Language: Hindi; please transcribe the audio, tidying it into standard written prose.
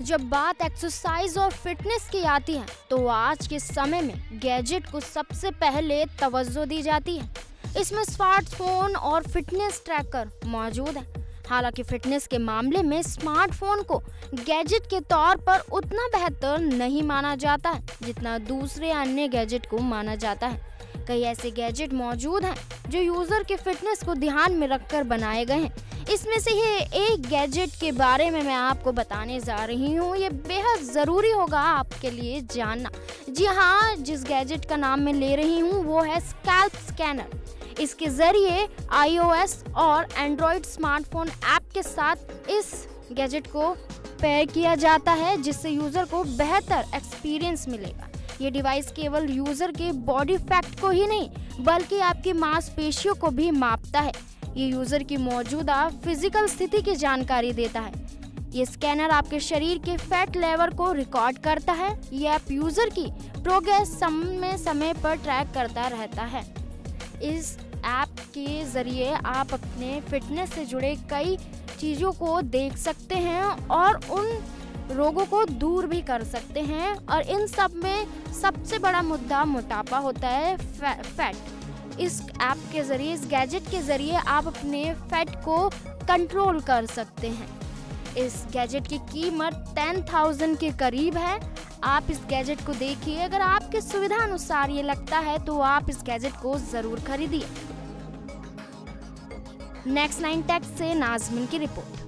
जब बात एक्सरसाइज और फिटनेस की आती है तो आज के समय में गैजेट को सबसे पहले तवज्जो दी जाती है। इसमें स्मार्टफोन और फिटनेस ट्रैकर मौजूद है। हालांकि फिटनेस के मामले में स्मार्टफोन को गैजेट के तौर पर उतना बेहतर नहीं माना जाता है जितना दूसरे अन्य गैजेट को माना जाता है। कई ऐसे गैजेट मौजूद हैं जो यूजर के फिटनेस को ध्यान में रखकर बनाए गए हैं। इसमें से ये एक गैजेट के बारे में मैं आपको बताने जा रही हूँ। ये बेहद ज़रूरी होगा आपके लिए जानना। जी हाँ, जिस गैजेट का नाम मैं ले रही हूँ वो है स्कैल्प स्कैनर। इसके ज़रिए iOS और एंड्रॉयड स्मार्टफोन ऐप के साथ इस गैजेट को पेयर किया जाता है, जिससे यूज़र को बेहतर एक्सपीरियंस मिलेगा। ये डिवाइस केवल यूज़र के बॉडी फैट को ही नहीं बल्कि आपकी मांसपेशियों को भी मापता है। ये यूज़र की मौजूदा फिजिकल स्थिति की जानकारी देता है। ये स्कैनर आपके शरीर के फैट लेवल को रिकॉर्ड करता है। ये ऐप यूज़र की प्रोग्रेस समय पर ट्रैक करता रहता है। इस ऐप के ज़रिए आप अपने फिटनेस से जुड़े कई चीज़ों को देख सकते हैं और उन रोगों को दूर भी कर सकते हैं। और इन सब में सबसे बड़ा मुद्दा मोटापा होता है, फैट। इस ऐप के ज़रिए, इस गैजेट के ज़रिए आप अपने फैट को कंट्रोल कर सकते हैं। इस गैजेट की कीमत 10,000 के करीब है। आप इस गैजेट को देखिए, अगर आपकी सुविधा अनुसार ये लगता है तो आप इस गैजेट को ज़रूर खरीदिए। नेक्स्ट 9 टेक से नाज़मीन की रिपोर्ट।